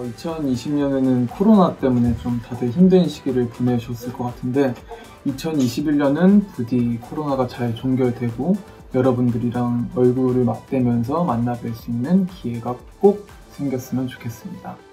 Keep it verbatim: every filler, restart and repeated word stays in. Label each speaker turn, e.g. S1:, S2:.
S1: 이천이십 년에는 코로나 때문에 좀 다들 힘든 시기를 보내셨을 것 같은데 이천이십일 년은 부디 코로나가 잘 종결되고 여러분들이랑 얼굴을 맞대면서 만나뵐 수 있는 기회가 꼭 생겼으면 좋겠습니다.